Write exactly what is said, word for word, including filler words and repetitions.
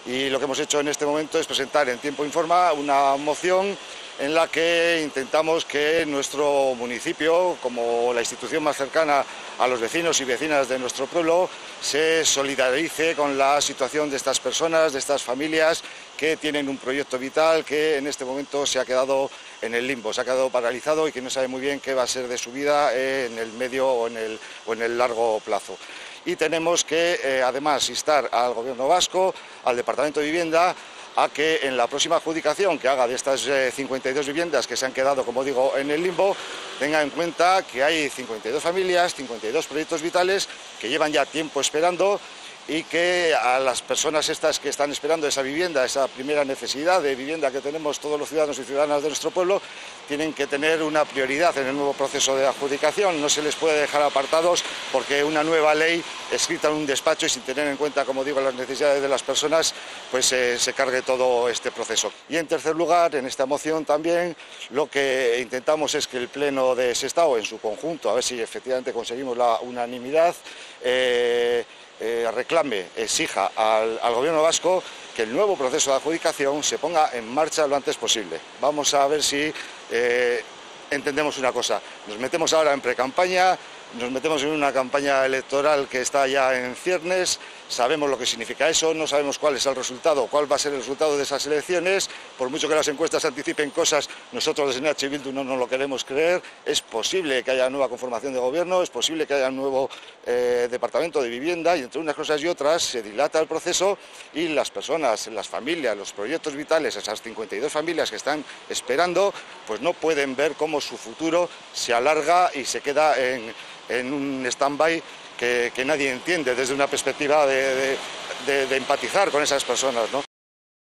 Y lo que hemos hecho en este momento es presentar en tiempo y forma una moción en la que intentamos que nuestro municipio, como la institución más cercana a los vecinos y vecinas de nuestro pueblo, se solidarice con la situación de estas personas, de estas familias que tienen un proyecto vital que en este momento se ha quedado en el limbo, se ha quedado paralizado y que no sabe muy bien qué va a ser de su vida en el medio o en el, o en el largo plazo. Y tenemos que, eh, además, instar al Gobierno vasco, al Departamento de Vivienda, a que en la próxima adjudicación que haga de estas eh, cincuenta y dos viviendas que se han quedado, como digo, en el limbo, tenga en cuenta que hay cincuenta y dos familias, cincuenta y dos proyectos vitales que llevan ya tiempo esperando y que a las personas estas que están esperando esa vivienda, esa primera necesidad de vivienda que tenemos todos los ciudadanos y ciudadanas de nuestro pueblo, tienen que tener una prioridad en el nuevo proceso de adjudicación. No se les puede dejar apartados porque una nueva ley escrita en un despacho y sin tener en cuenta, como digo, las necesidades de las personas, pues eh, se cargue todo este proceso. Y en tercer lugar, en esta moción también lo que intentamos es que el Pleno de Sestao en su conjunto, a ver si efectivamente conseguimos la unanimidad, eh, Eh, reclame, exija al, al Gobierno vasco que el nuevo proceso de adjudicación se ponga en marcha lo antes posible. Vamos a ver si eh, entendemos una cosa. Nos metemos ahora en precampaña, nos metemos en una campaña electoral que está ya en ciernes, sabemos lo que significa eso, no sabemos cuál es el resultado, cuál va a ser el resultado de esas elecciones. Por mucho que las encuestas anticipen cosas, nosotros desde N H Bildu no nos lo queremos creer. Es posible que haya nueva conformación de gobierno, es posible que haya un nuevo eh, departamento de vivienda y entre unas cosas y otras se dilata el proceso y las personas, las familias, los proyectos vitales, esas cincuenta y dos familias que están esperando, pues no pueden ver cómo su futuro se alarga y se queda en, en un stand-by que, que nadie entiende desde una perspectiva de, de, de, de empatizar con esas personas, ¿no?